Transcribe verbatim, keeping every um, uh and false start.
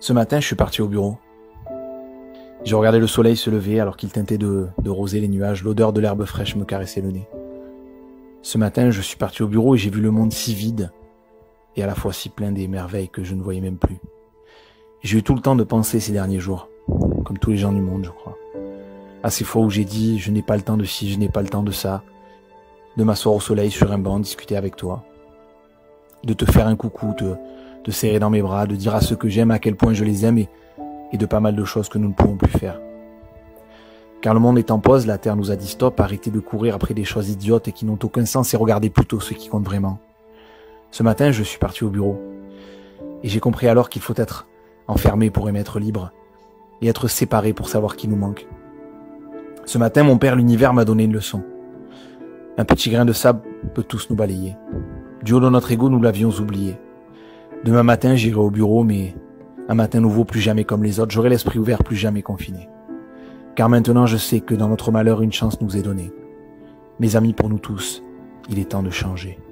Ce matin, je suis parti au bureau. J'ai regardé le soleil se lever alors qu'il teintait de, de rosée les nuages. L'odeur de l'herbe fraîche me caressait le nez. Ce matin, je suis parti au bureau et j'ai vu le monde si vide et à la fois si plein des merveilles que je ne voyais même plus. J'ai eu tout le temps de penser ces derniers jours, comme tous les gens du monde, je crois. À ces fois où j'ai dit « je n'ai pas le temps de ci, je n'ai pas le temps de ça », de m'asseoir au soleil sur un banc, discuter avec toi, de te faire un coucou, de te serrer dans mes bras, de dire à ceux que j'aime à quel point je les aime et, et de pas mal de choses que nous ne pouvons plus faire. Car le monde est en pause, la Terre nous a dit stop, arrêtez de courir après des choses idiotes et qui n'ont aucun sens et regardez plutôt ce qui compte vraiment. Ce matin, je suis parti au bureau et j'ai compris alors qu'il faut être enfermé pour aimer être libre et être séparé pour savoir qui nous manque. Ce matin, mon père l'univers m'a donné une leçon. Un petit grain de sable peut tous nous balayer. Du haut de notre ego, nous l'avions oublié. Demain matin, j'irai au bureau, mais un matin nouveau, plus jamais comme les autres. J'aurai l'esprit ouvert, plus jamais confiné. Car maintenant, je sais que dans notre malheur, une chance nous est donnée. Mes amis, pour nous tous, il est temps de changer.